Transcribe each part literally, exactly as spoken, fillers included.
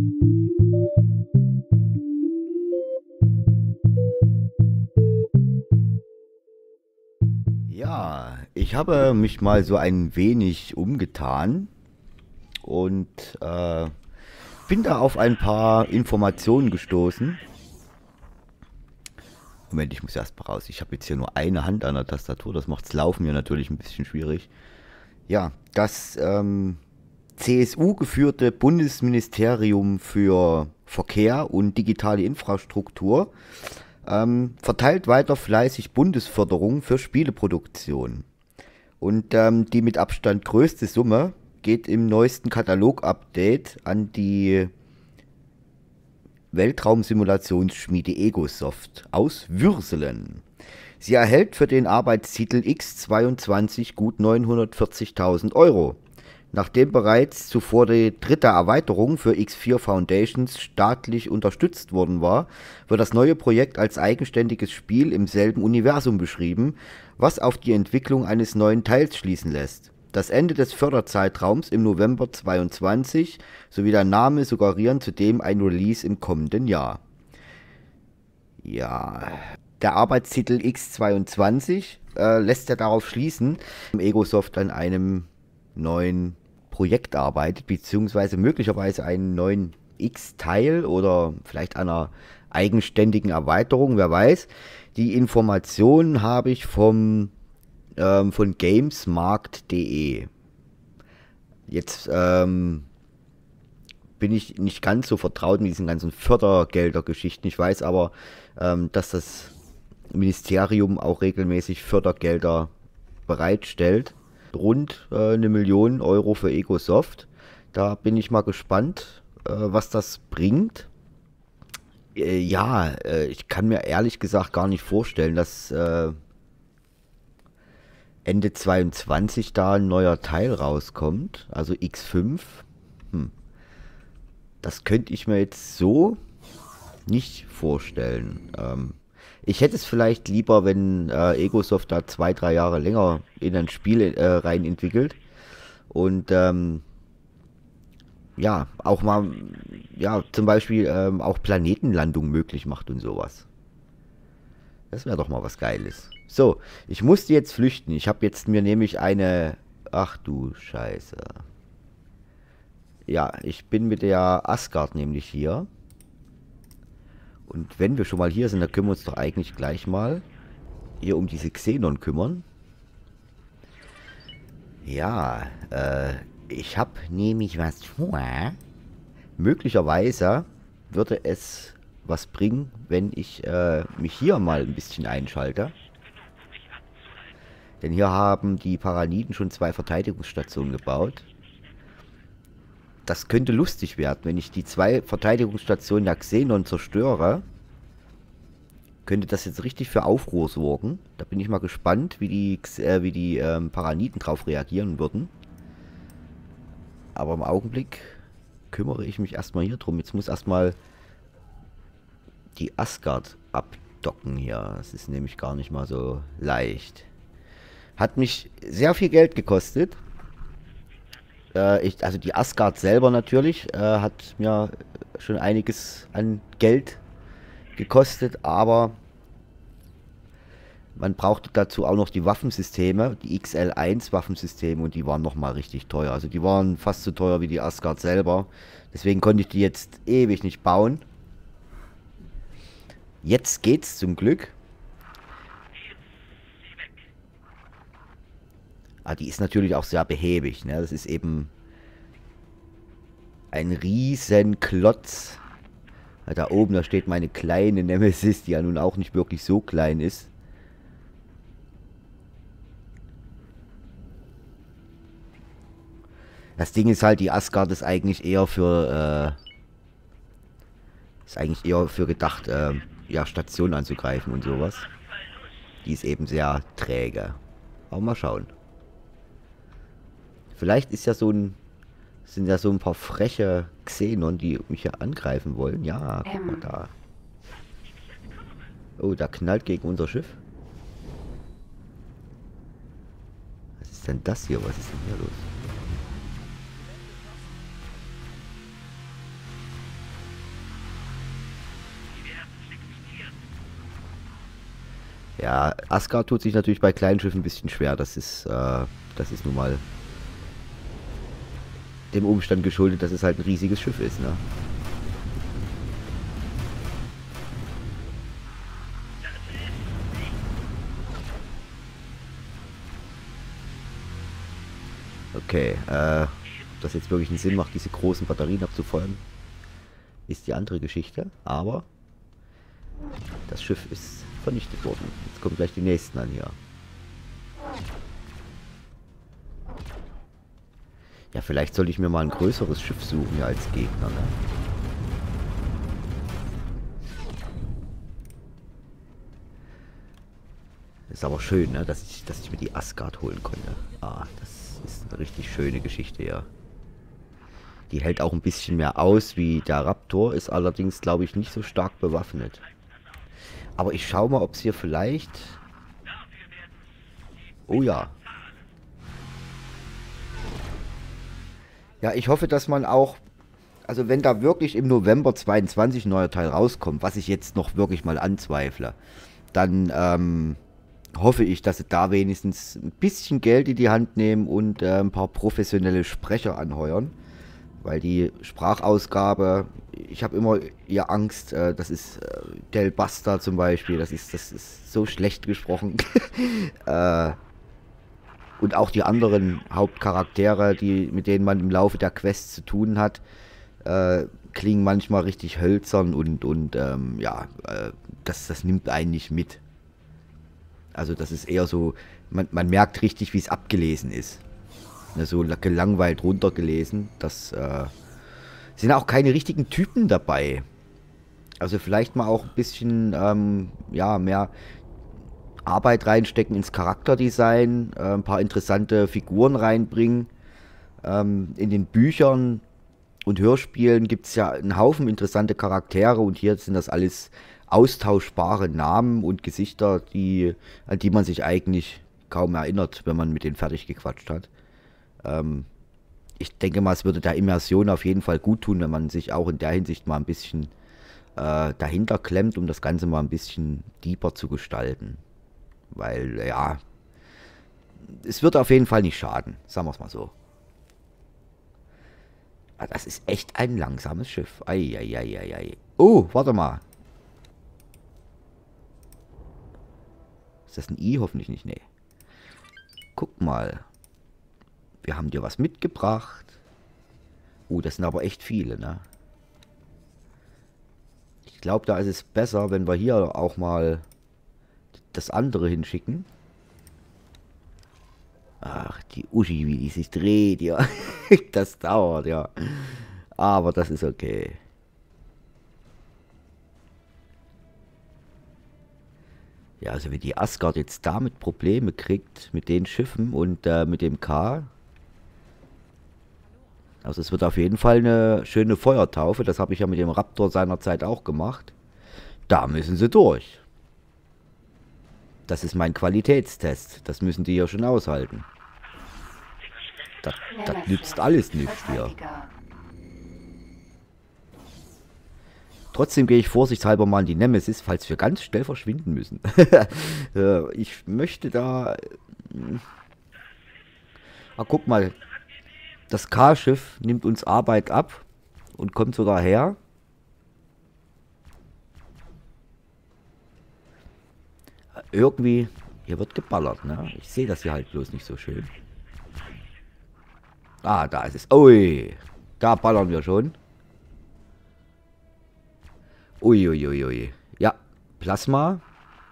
Ja, ich habe mich mal so ein wenig umgetan und äh, bin da auf ein paar Informationen gestoßen. Moment, ich muss erst mal raus. Ich habe jetzt hier nur eine Hand an der Tastatur. Das macht's Laufen mir natürlich ein bisschen schwierig. Ja, das ähm, C S U-geführte Bundesministerium für Verkehr und digitale Infrastruktur ähm, verteilt weiter fleißig Bundesförderung für Spieleproduktion. Und ähm, die mit Abstand größte Summe geht im neuesten Katalog-Update an die Weltraumsimulationsschmiede Egosoft aus Würselen. Sie erhält für den Arbeitstitel X zweiundzwanzig gut neunhundertvierzigtausend Euro. Nachdem bereits zuvor die dritte Erweiterung für X vier Foundations staatlich unterstützt worden war, wird das neue Projekt als eigenständiges Spiel im selben Universum beschrieben, was auf die Entwicklung eines neuen Teils schließen lässt. Das Ende des Förderzeitraums im November zweiundzwanzig sowie der Name suggerieren zudem ein Release im kommenden Jahr. Ja, der Arbeitstitel X zweiundzwanzig äh, lässt ja darauf schließen, dass Egosoft an einem neuen Projekt arbeitet, beziehungsweise möglicherweise einen neuen X-Teil oder vielleicht einer eigenständigen Erweiterung, wer weiß. Die Informationen habe ich vom, ähm, von gamesmarkt punkt de. Jetzt ähm, bin ich nicht ganz so vertraut mit diesen ganzen Fördergelder-Geschichten. Ich weiß aber, ähm, dass das Ministerium auch regelmäßig Fördergelder bereitstellt. Rund äh, eine Million Euro für Egosoft. Da bin ich mal gespannt, äh, was das bringt. Äh, ja, äh, ich kann mir ehrlich gesagt gar nicht vorstellen, dass äh, Ende zweiundzwanzig da ein neuer Teil rauskommt. Also X fünf. Hm. Das könnte ich mir jetzt so nicht vorstellen. Ähm, Ich hätte es vielleicht lieber, wenn äh, Egosoft da zwei, drei Jahre länger in ein Spiel äh, rein entwickelt und ähm, ja, auch mal, ja, zum Beispiel ähm, auch Planetenlandung möglich macht und sowas. Das wäre doch mal was Geiles. So, ich musste jetzt flüchten. Ich habe jetzt mir nämlich eine... Ach du Scheiße. Ja, ich bin mit der Asgard nämlich hier. Und wenn wir schon mal hier sind, dann können wir uns doch eigentlich gleich mal hier um diese Xenon kümmern. Ja, äh, ich habe nämlich was vor. Möglicherweise würde es was bringen, wenn ich äh, mich hier mal ein bisschen einschalte. Denn hier haben die Paraniden schon zwei Verteidigungsstationen gebaut. Das könnte lustig werden, wenn ich die zwei Verteidigungsstationen der Xenon zerstöre. Könnte das jetzt richtig für Aufruhr sorgen. Da bin ich mal gespannt, wie die, äh, wie die ähm, Paraniden drauf reagieren würden. Aber im Augenblick kümmere ich mich erstmal hier drum. Jetzt muss erstmal die Asgard abdocken hier. Das ist nämlich gar nicht mal so leicht. Hat mich sehr viel Geld gekostet. Äh, ich, also die Asgard selber natürlich äh, hat mir schon einiges an Geld gekostet, aber man brauchte dazu auch noch die Waffensysteme, die X L eins Waffensysteme, und die waren nochmal richtig teuer. Also die waren fast so teuer wie die Asgard selber. Deswegen konnte ich die jetzt ewig nicht bauen. Jetzt geht's zum Glück. Ah, die ist natürlich auch sehr behäbig, ne? Das ist eben ein riesen Klotz. Da oben, da steht meine kleine Nemesis, die ja nun auch nicht wirklich so klein ist. Das Ding ist halt, die Asgard ist eigentlich eher für, äh, ist eigentlich eher für gedacht, äh, ja, Stationen anzugreifen und sowas. Die ist eben sehr träge. Aber mal schauen. Vielleicht ist ja so ein, sind ja so ein paar freche Xenon, die mich hier angreifen wollen. Ja, guck mal da. Oh, da knallt gegen unser Schiff. Was ist denn das hier? Was ist denn hier los? Ja, Asgard tut sich natürlich bei kleinen Schiffen ein bisschen schwer. Das ist, äh, das ist nun mal dem Umstand geschuldet, dass es halt ein riesiges Schiff ist, ne? Okay, äh, ob das jetzt wirklich einen Sinn macht, diese großen Batterien abzufeuern, ist die andere Geschichte. Aber das Schiff ist vernichtet worden. Jetzt kommen gleich die nächsten an hier. Ja, vielleicht sollte ich mir mal ein größeres Schiff suchen ja, als Gegner, ne? Ist aber schön, ne, dass ich, dass ich mir die Asgard holen konnte. Ah, das ist eine richtig schöne Geschichte, ja. Die hält auch ein bisschen mehr aus wie der Raptor, ist allerdings, glaube ich, nicht so stark bewaffnet. Aber ich schaue mal, ob es hier vielleicht... Oh ja. Ja, ich hoffe, dass man auch... Also wenn da wirklich im November zweiundzwanzig ein neuer Teil rauskommt, was ich jetzt noch wirklich mal anzweifle, dann ähm, hoffe ich, dass sie da wenigstens ein bisschen Geld in die Hand nehmen und äh, ein paar professionelle Sprecher anheuern. Weil die Sprachausgabe, ich habe immer eher Angst, äh, das ist äh, Del Basta zum Beispiel, das ist, das ist so schlecht gesprochen. äh, und auch die anderen Hauptcharaktere, die, mit denen man im Laufe der Quest zu tun hat, äh, klingen manchmal richtig hölzern und, und ähm, ja, äh, das, das nimmt einen nicht mit. Also das ist eher so, man, man merkt richtig, wie es abgelesen ist. So gelangweilt runtergelesen. Das äh, sind auch keine richtigen Typen dabei. Also vielleicht mal auch ein bisschen ähm, ja, mehr Arbeit reinstecken ins Charakterdesign, äh, ein paar interessante Figuren reinbringen. Ähm, in den Büchern und Hörspielen gibt es ja einen Haufen interessante Charaktere und hier sind das alles austauschbare Namen und Gesichter, die, an die man sich eigentlich kaum erinnert, wenn man mit denen fertig gequatscht hat. Ähm, ich denke mal, es würde der Immersion auf jeden Fall gut tun, wenn man sich auch in der Hinsicht mal ein bisschen äh, dahinter klemmt, um das Ganze mal ein bisschen deeper zu gestalten. Weil, ja, es wird auf jeden Fall nicht schaden, sagen wir es mal so. Ah, das ist echt ein langsames Schiff. Eieieiei. Oh, warte mal. Ist das ein I? Hoffentlich nicht, nee. Guck mal. Wir haben dir was mitgebracht. Oh, das sind aber echt viele, ne? Ich glaube, da ist es besser, wenn wir hier auch mal das andere hinschicken. Ach, die Uschi, wie die sich dreht, ja. Das dauert, ja. Aber das ist okay. Ja, also wenn die Asgard jetzt damit Probleme kriegt, mit den Schiffen und äh, mit dem K... Also es wird auf jeden Fall eine schöne Feuertaufe. Das habe ich ja mit dem Raptor seinerzeit auch gemacht. Da müssen sie durch. Das ist mein Qualitätstest. Das müssen die ja schon aushalten. Das, das nützt alles nichts hier. Trotzdem gehe ich vorsichtshalber mal in die Nemesis, falls wir ganz schnell verschwinden müssen. Ich möchte da... Ah, guck mal. Das K-Schiff nimmt uns Arbeit ab und kommt sogar her. Irgendwie, hier wird geballert, ne? Ich sehe das hier halt bloß nicht so schön. Ah, da ist es. Ui, da ballern wir schon. Uiuiuiui. Ui, ui. Ja, Plasma.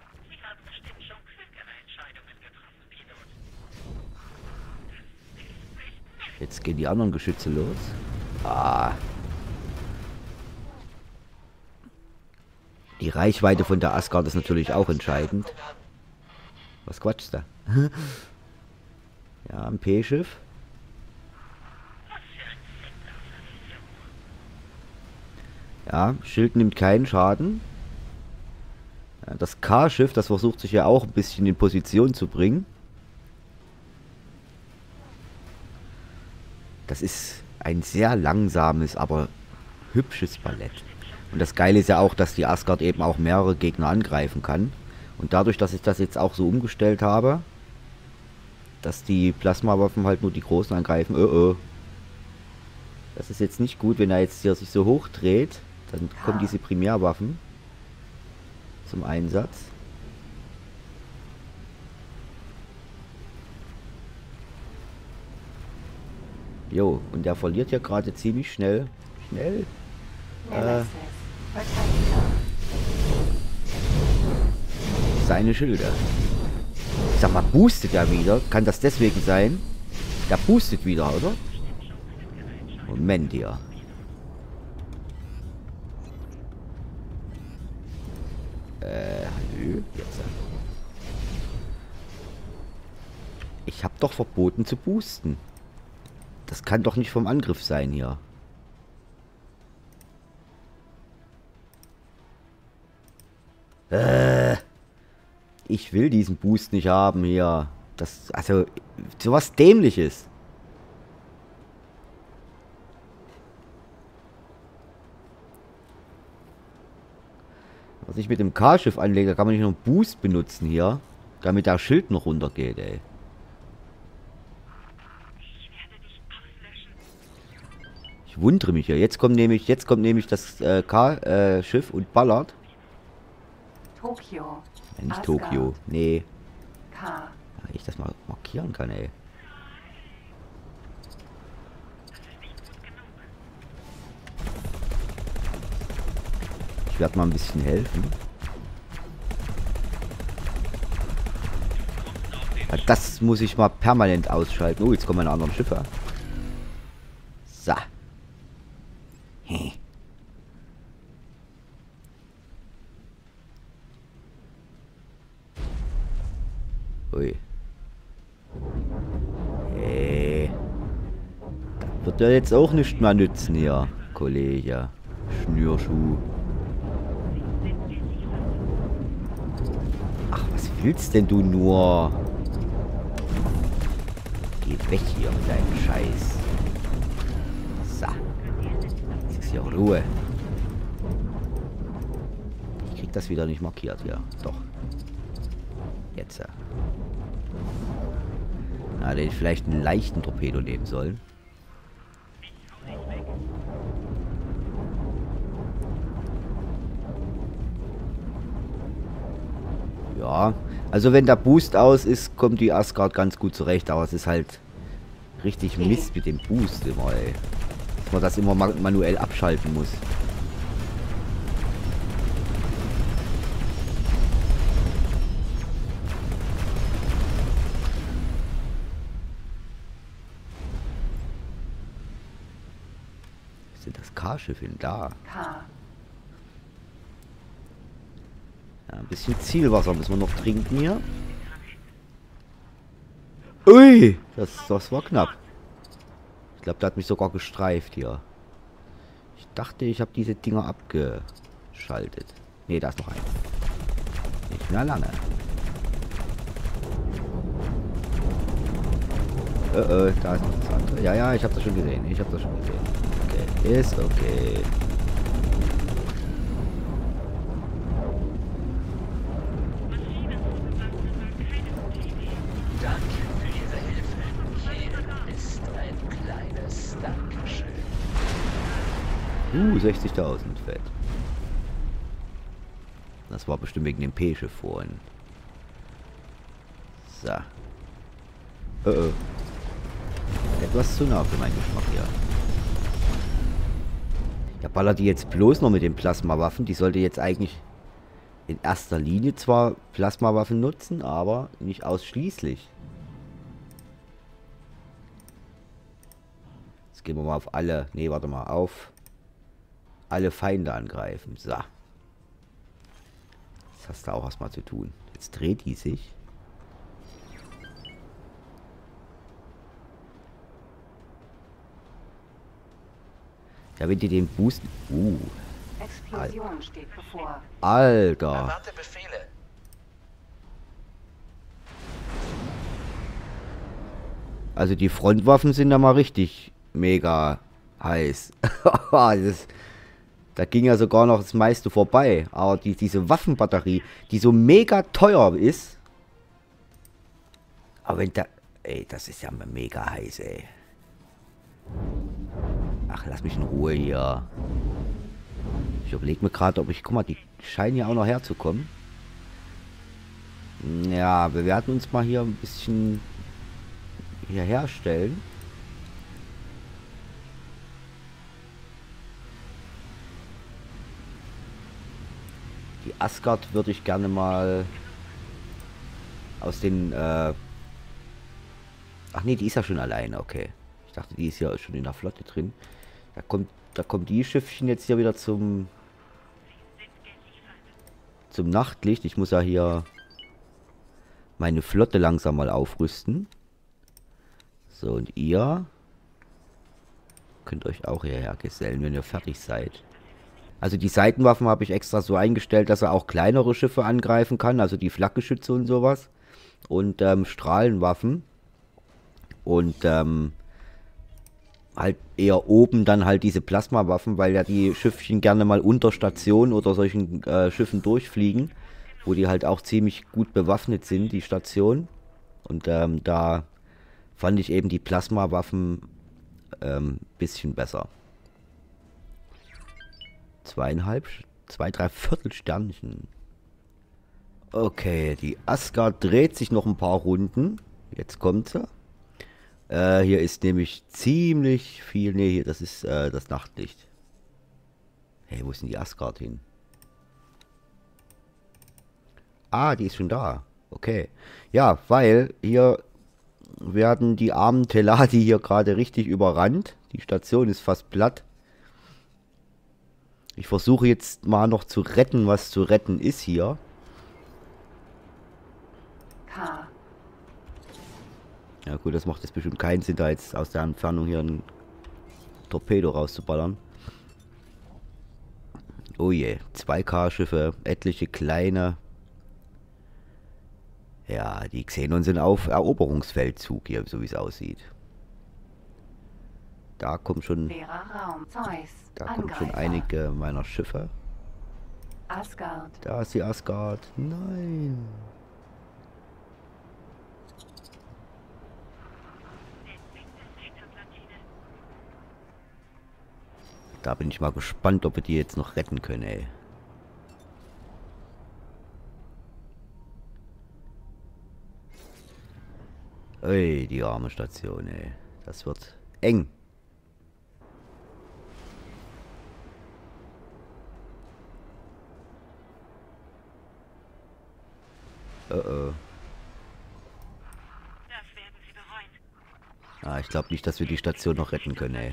Jetzt gehen die anderen Geschütze los. Ah. Die Reichweite von der Asgard ist natürlich auch entscheidend. Was quatschst du? Ja, ein P-Schiff. Ja, Schild nimmt keinen Schaden. Ja, das K-Schiff, das versucht sich ja auch ein bisschen in Position zu bringen. Das ist ein sehr langsames, aber hübsches Ballett. Und das Geile ist ja auch, dass die Asgard eben auch mehrere Gegner angreifen kann. Und dadurch, dass ich das jetzt auch so umgestellt habe, dass die Plasmawaffen halt nur die Großen angreifen, oh oh. Das ist jetzt nicht gut, wenn er jetzt hier sich so hoch dreht, dann kommen diese Primärwaffen zum Einsatz. Jo, und der verliert ja gerade ziemlich schnell. Schnell. Äh, seine Schilder. Ich sag mal, boostet er wieder? Kann das deswegen sein? Der boostet wieder, oder? Moment hier. Äh, hallo? Jetzt. Ich hab doch verboten zu boosten. Das kann doch nicht vom Angriff sein hier. Äh, ich will diesen Boost nicht haben hier. Das, also, sowas Dämliches. Was ich mit dem K-Schiff anlege, kann man nicht noch einen Boost benutzen hier. Damit der Schild noch runtergeht, ey. Ich wundere mich ja. Jetzt kommt nämlich, jetzt kommt nämlich das äh, K-Schiff äh, und ballert. Tokio. Ja, nicht Asgard. Tokio. Nee. K. Ja, ich das mal markieren kann, ey. Ich werde mal ein bisschen helfen. Ja, das muss ich mal permanent ausschalten. Oh, jetzt kommen meine anderen Schiffe. So. Hey. Ui. Hey. Das wird ja jetzt auch nicht mehr nützen hier, Kollege. Schnürschuh. Ach, was willst denn du nur? Geh weg hier mit deinem Scheiß. So. Jetzt ist hier Ruhe. Ich krieg das wieder nicht markiert hier. Doch. Jetzt. Na, hätte ich vielleicht einen leichten Torpedo nehmen sollen. Ja, also wenn der Boost aus ist, kommt die Asgard ganz gut zurecht, aber es ist halt richtig Mist mit dem Boost immer, ey. Dass man das immer manuell abschalten muss. Was ist denn das K-Schiff hin da? K. Ja, ein bisschen Zielwasser müssen wir noch trinken hier. Ui, das, das war knapp. Ich glaube, der hat mich sogar gestreift hier. Ich dachte, ich habe diese Dinger abgeschaltet. Ne, da ist noch eins. Nicht mehr lange. Äh, äh, da ist noch das andere. Ja, ja, ich habe das schon gesehen. Ich habe das schon gesehen. Okay, ist okay. Uh, sechzigtausend, fett. Das war bestimmt wegen dem P-Schiff vorhin. So. Oh, oh. Etwas zu nah für meinen Geschmack hier. Ja, ballert die jetzt bloß noch mit den Plasmawaffen. Die sollte jetzt eigentlich in erster Linie zwar Plasmawaffen nutzen, aber nicht ausschließlich. Jetzt gehen wir mal auf alle... Nee, warte mal, auf... alle Feinde angreifen. So. Das hast du auch erstmal zu tun. Jetzt dreht die sich. Ja, wenn die den Boost... Uh. Explosion steht bevor. Alter. Erwarte Befehle. Also die Frontwaffen sind da mal richtig mega heiß. das, Da ging ja sogar noch das meiste vorbei. Aber die, diese Waffenbatterie, die so mega teuer ist. Aber wenn da... Ey, das ist ja mega heiß, ey. Ach, lass mich in Ruhe hier. Ich überlege mir gerade, ob ich... Guck mal, die scheinen ja auch noch herzukommen. Ja, wir werden uns mal hier ein bisschen hier herstellen. Die Asgard würde ich gerne mal aus den... Äh Ach nee, die ist ja schon alleine, okay. Ich dachte, die ist ja schon in der Flotte drin. Da kommt, da kommt die Schiffchen jetzt hier wieder zum... Zum Nachtlicht. Ich muss ja hier meine Flotte langsam mal aufrüsten. So, und ihr könnt euch auch hierher gesellen, wenn ihr fertig seid. Also die Seitenwaffen habe ich extra so eingestellt, dass er auch kleinere Schiffe angreifen kann. Also die Flakgeschütze und sowas. Und ähm, Strahlenwaffen. Und ähm, halt eher oben dann halt diese Plasmawaffen, weil ja die Schiffchen gerne mal unter Station oder solchen äh, Schiffen durchfliegen. Wo die halt auch ziemlich gut bewaffnet sind, die Station. Und ähm, da fand ich eben die Plasmawaffen ähm, bisschen besser. Zweieinhalb, zwei, drei Viertel Sternchen. Okay, die Asgard dreht sich noch ein paar Runden. Jetzt kommt sie. Äh, hier ist nämlich ziemlich viel... Ne, hier, das ist äh, das Nachtlicht. Hey, wo ist denn die Asgard hin? Ah, die ist schon da. Okay. Ja, weil hier werden die armen Teladi hier gerade richtig überrannt. Die Station ist fast platt. Ich versuche jetzt mal noch zu retten, was zu retten ist hier. K. Ja gut, das macht jetzt bestimmt keinen Sinn, da jetzt aus der Entfernung hier ein Torpedo rauszuballern. Oh je, zwei K-Schiffe, etliche kleine. Ja, die Xenon sind auf Eroberungsfeldzug hier, so wie es aussieht. Da kommt schon, Leerer Raum. Zeus. da kommt schon Angreifer. einige meiner Schiffe. Asgard. Da ist die Asgard. Nein. Da bin ich mal gespannt, ob wir die jetzt noch retten können, ey. Ey, die arme Station, ey. Das wird eng. Oh oh. Ah, ich glaube nicht, dass wir die Station noch retten können, ey.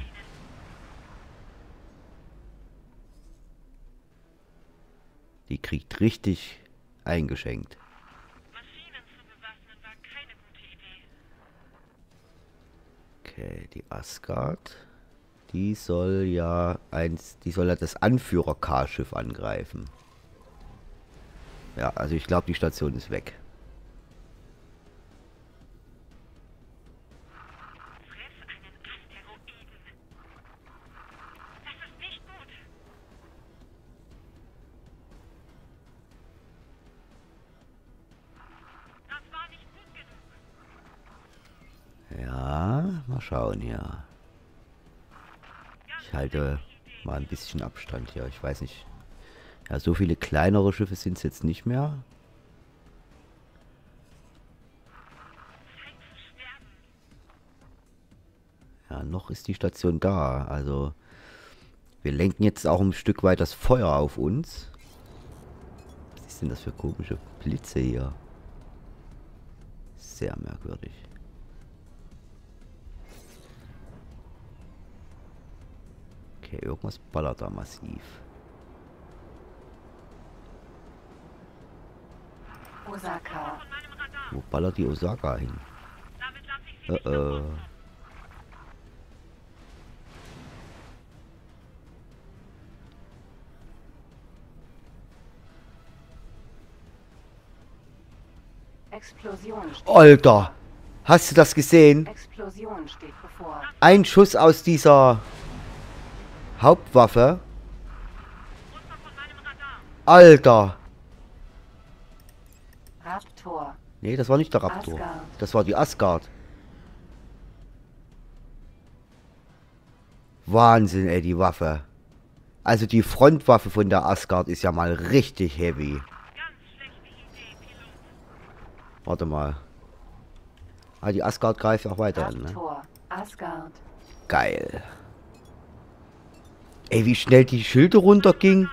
Die kriegt richtig eingeschenkt. Okay, die Asgard. Die soll ja eins, die soll ja das Anführer-K-Schiff angreifen. Ja, also ich glaube, die Station ist weg. Ja, mal schauen hier. Ich halte mal ein bisschen Abstand hier. Ich weiß nicht. Ja, so viele kleinere Schiffe sind es jetzt nicht mehr. Ja, noch ist die Station da. Also, wir lenken jetzt auch ein Stück weit das Feuer auf uns. Was ist denn das für komische Blitze hier? Sehr merkwürdig. Okay, irgendwas ballert da massiv. Osaka. Wo ballert die Osaka hin? Uh -oh. Explosion steht, Alter! Hast du das gesehen? Explosion steht bevor. Ein Schuss aus dieser Hauptwaffe Alter! Raptor. Nee, das war nicht der Raptor. Asgard. Das war die Asgard. Wahnsinn, ey, die Waffe. Also die Frontwaffe von der Asgard ist ja mal richtig heavy. Warte mal. Ah, die Asgard greift auch weiter an, ne? Raptor. Asgard. Geil. Ey, wie schnell die Schilde runterging.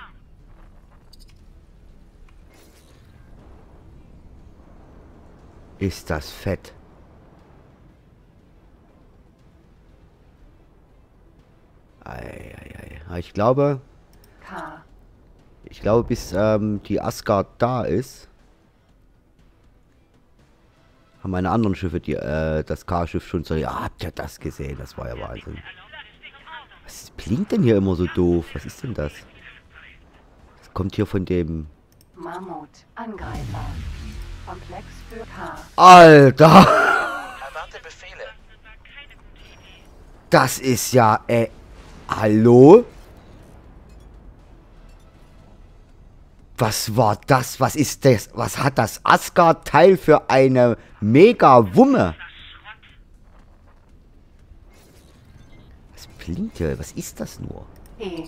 Ist das fett. Eieiei. Ich glaube, K. ich glaube, bis ähm, die Asgard da ist, haben meine anderen Schiffe, die, äh, das K-Schiff schon so. Ja, habt ihr das gesehen? Das war ja Wahnsinn. Was blinkt denn hier immer so doof? Was ist denn das? Das kommt hier von dem... Mammut. Angreifer. Komplex für K. Alter! Erwarte Befehle. Das ist ja, äh... Hallo? Was war das? Was ist das? Was hat das Asgard-Teil für eine Mega-Wumme? Was blinkt hier? Was ist das nur? E.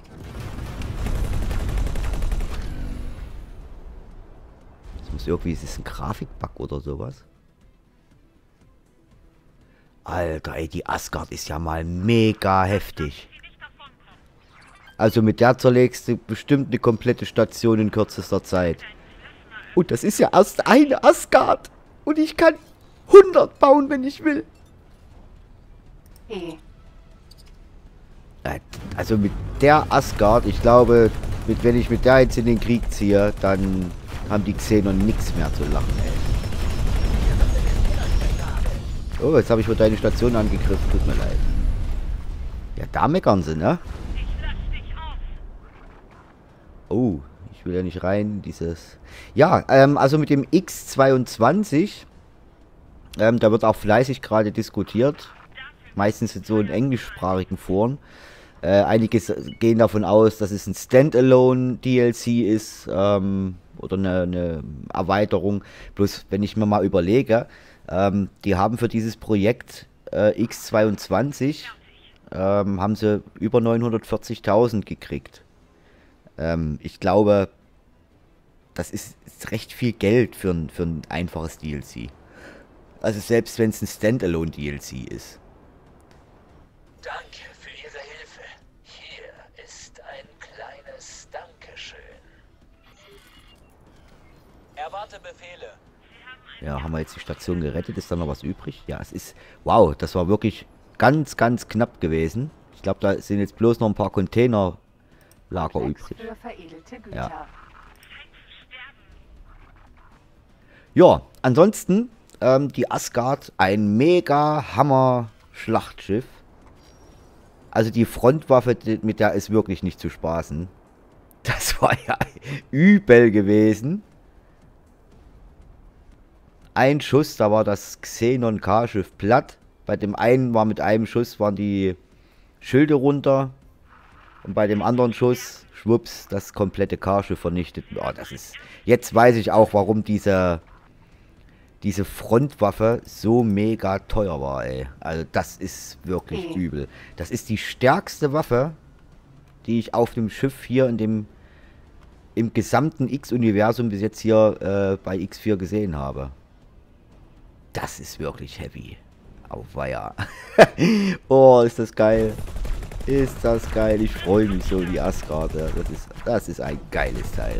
Das muss irgendwie... Ist das ein Grafikbug oder sowas? Alter, ey, die Asgard ist ja mal mega heftig. Also mit der zerlegst du bestimmt eine komplette Station in kürzester Zeit. Und das ist ja erst eine Asgard. Und ich kann hundert bauen, wenn ich will. E. Äh, Also mit der Asgard, ich glaube, mit, wenn ich mit der jetzt in den Krieg ziehe, dann haben die Xenon nichts mehr zu lachen, ey. Oh, jetzt habe ich wohl deine Station angegriffen, tut mir leid. Ja, da meckern sie, ne? Oh, ich will ja nicht rein, dieses... Ja, ähm, also mit dem X zweiundzwanzig, ähm, da wird auch fleißig gerade diskutiert. Meistens in so in englischsprachigen Foren. Äh, einige gehen davon aus, dass es ein Standalone-D L C ist, ähm, oder eine, eine Erweiterung. Bloß, wenn ich mir mal überlege, ähm, die haben für dieses Projekt äh, X zweiundzwanzig, ähm, haben sie über neunhundertvierzigtausend gekriegt. Ähm, ich glaube, das ist, ist recht viel Geld für ein, für ein einfaches D L C. Also selbst wenn es ein Standalone-D L C ist. Danke für Ihre Hilfe. Hier ist ein kleines Dankeschön. Erwarte Befehle. Ja, haben wir jetzt die Station gerettet? Ist da noch was übrig? Ja, es ist... Wow, das war wirklich ganz, ganz knapp gewesen. Ich glaube, da sind jetzt bloß noch ein paar Containerlager Komplex übrig. für veredelte Güter. Ja. Ja, ansonsten, ähm, die Asgard, ein mega Hammer-Schlachtschiff. Also die Frontwaffe, die, mit der ist wirklich nicht zu spaßen. Das war ja übel gewesen. Ein Schuss, da war das Xenon K-Schiff platt. Bei dem einen war mit einem Schuss, waren die Schilde runter. Und bei dem anderen Schuss, schwupps, das komplette K-Schiff vernichtet. Oh, das ist... Jetzt weiß ich auch, warum diese... diese Frontwaffe so mega teuer war, ey. Also das ist wirklich Okay. übel. Das ist die stärkste Waffe, die ich auf dem Schiff hier in dem... im gesamten X-Universum bis jetzt hier äh, bei X vier gesehen habe. Das ist wirklich heavy. Auweia. Oh, ist das geil. Ist das geil. Ich freue mich so, die Asgard. Ja. Das ist, das ist ein geiles Teil.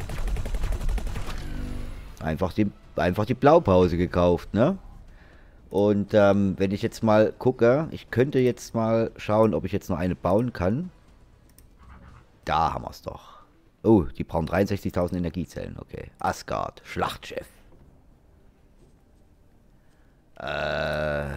Einfach die, einfach die Blaupause gekauft, ne? Und ähm, wenn ich jetzt mal gucke, ich könnte jetzt mal schauen, ob ich jetzt noch eine bauen kann. Da haben wir es doch. Oh, die brauchen dreiundsechzigtausend Energiezellen. Okay. Asgard, Schlachtschiff. Äh,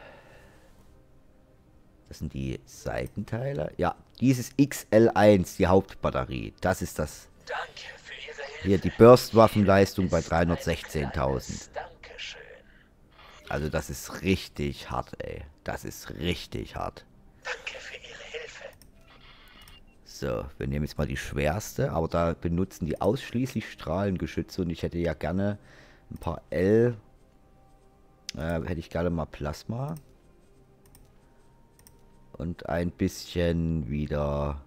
das sind die Seitenteile. Ja, dieses X L eins, die Hauptbatterie. Das ist das. Danke für Ihre Hilfe. Hier die Burstwaffenleistung bei dreihundertsechzehntausend. Dankeschön. Also das ist richtig hart, ey. Das ist richtig hart. Danke für Ihre Hilfe. So, wir nehmen jetzt mal die schwerste, aber da benutzen die ausschließlich Strahlengeschütze und ich hätte ja gerne ein paar L, äh, hätte ich gerne mal Plasma und ein bisschen wieder,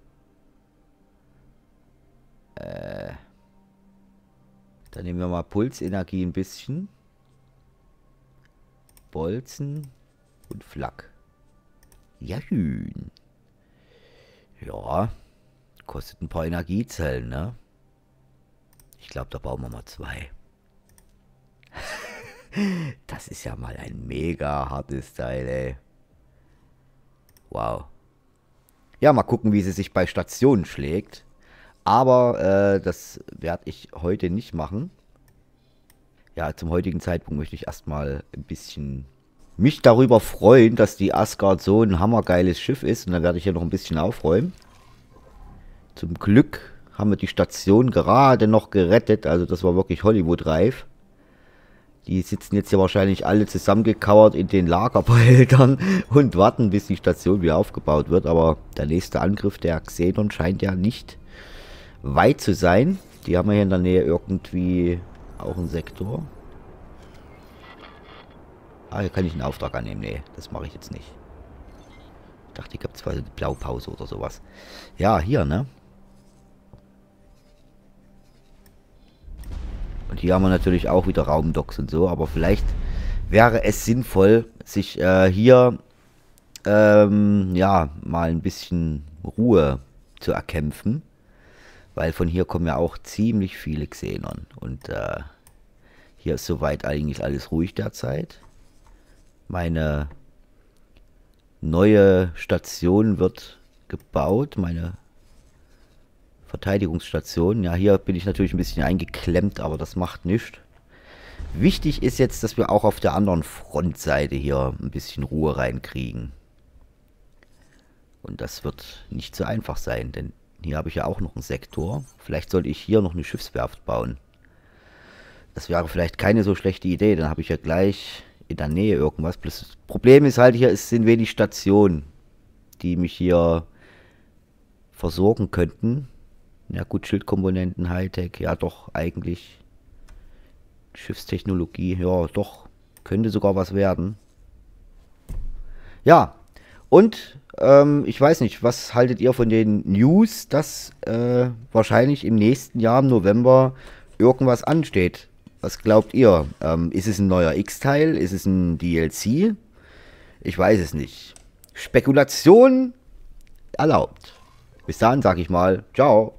äh, dann nehmen wir mal Pulsenergie ein bisschen, Bolzen und Flak. Ja, hühn. Ja, kostet ein paar Energiezellen, ne? Ich glaube, da bauen wir mal zwei. Das ist ja mal ein mega hartes Teil, ey. Wow. Ja, mal gucken, wie sie sich bei Stationen schlägt. Aber äh, das werde ich heute nicht machen. Ja, zum heutigen Zeitpunkt möchte ich erstmal ein bisschen mich darüber freuen, dass die Asgard so ein hammergeiles Schiff ist. Und dann werde ich hier noch ein bisschen aufräumen. Zum Glück haben wir die Station gerade noch gerettet. Also das war wirklich Hollywood-reif. Die sitzen jetzt hier wahrscheinlich alle zusammengekauert in den Lagerbehältern und warten, bis die Station wieder aufgebaut wird. Aber der nächste Angriff der Xenon scheint ja nicht weit zu sein. Die haben wir hier in der Nähe irgendwie auch einen Sektor. Ah, hier kann ich einen Auftrag annehmen. Nee, das mache ich jetzt nicht. Ich dachte, ich habe zwar eine Blaupause oder sowas. Ja, hier, ne? Und hier haben wir natürlich auch wieder Raumdocks und so. Aber vielleicht wäre es sinnvoll, sich äh, hier ähm, ja, mal ein bisschen Ruhe zu erkämpfen. Weil von hier kommen ja auch ziemlich viele Xenon. Und äh, hier ist soweit eigentlich alles ruhig derzeit. Meine neue Station wird gebaut. Meine Verteidigungsstation. Ja, hier bin ich natürlich ein bisschen eingeklemmt, aber das macht nichts. Wichtig ist jetzt, dass wir auch auf der anderen Frontseite hier ein bisschen Ruhe reinkriegen. Und das wird nicht so einfach sein, denn hier habe ich ja auch noch einen Sektor. Vielleicht sollte ich hier noch eine Schiffswerft bauen. Das wäre vielleicht keine so schlechte Idee. Dann habe ich ja gleich in der Nähe irgendwas. Das Problem ist halt, hier es sind wenig Stationen, die mich hier versorgen könnten. Ja gut, Schildkomponenten, Hightech, ja doch, eigentlich. Schiffstechnologie, ja doch, könnte sogar was werden. Ja, und ähm, ich weiß nicht, was haltet ihr von den News, dass äh, wahrscheinlich im nächsten Jahr, im November, irgendwas ansteht? Was glaubt ihr? Ähm, ist es ein neuer X-Teil? Ist es ein D L C? Ich weiß es nicht. Spekulation erlaubt. Bis dahin sage ich mal, ciao.